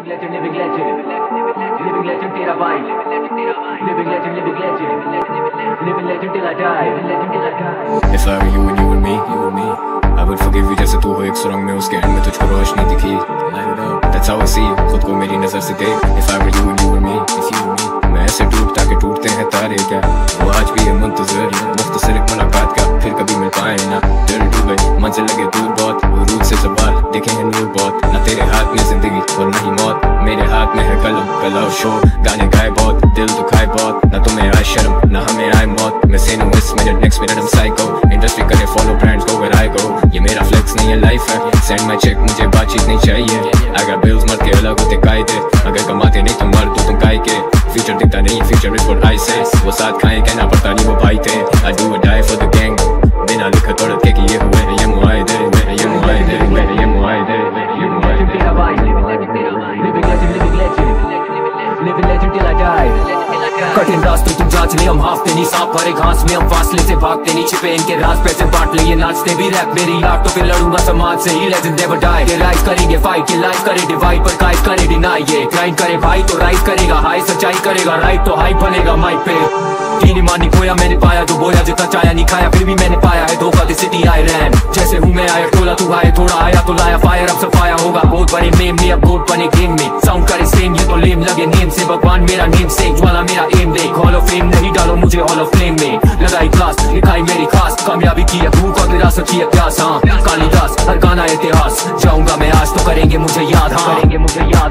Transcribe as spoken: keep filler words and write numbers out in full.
legend, living legend, living legend तेरा भाई, living legend, living legend, living legend till I die, living legend till I die. If I were you and you were me, you were me, I would forgive you जैसे तू हो एक सुरंग में उसके and में तुझको रोशनी दिखी. That's how I see you, खुद को मेरी नजर से देख. If I were you and you were me, if you were me, मैं ऐसे टूटता के टूटते हैं तारे क्या. वो आज भी है मुंतज़र मुख्तसर एक मुलाकात का, फिर कभी मिल पाए ना. दिल डूबे मंजिल लगे दूर बहुत, वो रूट से सवाल देखे हैं नूर बहुत. ना तेरे हाथ में जिंदगी और नहीं मौत, मेरे हाथ में है कलम कला और शोर. गाने गाए बहुत, दिल दुखाए बहुत, ना तुम्हें आए शर्म ना हमें आए मौत. मैं से इस मिनट नेक्स्ट मिनट हम साइको. इंडस्ट्री करे follow brands go where I go. ये मेरा फ्लेक्स नहीं है लाइफ है. सेंड माई चेक मुझे बातचीत नहीं चाहिए. अगर बिल्स मत के अलग होते कायदे, अगर कमाते नहीं तो मर तो तुम काय के. फ्यूचर दिखता नहीं फ्यूचर इज व्हाट आई से. वो साथ खाए कहना पड़ता नहीं वो भाई थे. I do or die for the gang, बिना लिखा तोड़ के कि ये हुए ये मुआयदे ये मुआयदे ये मुआयदे ये मुआयदे. तेरा भाई, living legend, living legend, living legend till I die. कठिन रास्तों तुम जांच ले, हम हाफते नहीं सांप भरे घास में. हम फासले से भागते नहीं, छिपे इनके राज पैसे बांट ले. ये नाचते भी रैप मेरी यार तो फिर लड़ूंगा समाज से ही. Legend never die. ये राइज करेंगे फाइट, ये लाइफ करे डिवाइड पर काइस करे डिनाई. ये ग्राइंड करे भाई तो राइज करेगा हाई, सच्चाई करेगा राइट तो हाई बनेगा माइक पे. टीनी मानी खोया मैंने पाया जो बोया, जितना चाया नहीं खाया फिर भी मैंने पाया है धोखा. द सिटी आई रैन जैसे हूँ मैं आया टोला, तू आए थोड़ा आया तो लाया फायर. अब सफाया होगा बहुत बड़े मेम में, अब गोट बने गेम में. साउंड करे सेम ये तो लेम लगे नेम से. भगवान मेरा नेम से ज्वाला मेरा एम देख. हॉल ऑफ फेम नहीं डालो मुझे हॉल ऑफ फ्लेम में. लगाई क्लास लिखाई मेरी खास, कामयाबी की है भूख और विरासत की है प्यास. हाँ कालिदास हर गाना इतिहास, जाऊंगा मैं आज तो करेंगे मुझे याद. हाँ करेंगे मुझे याद.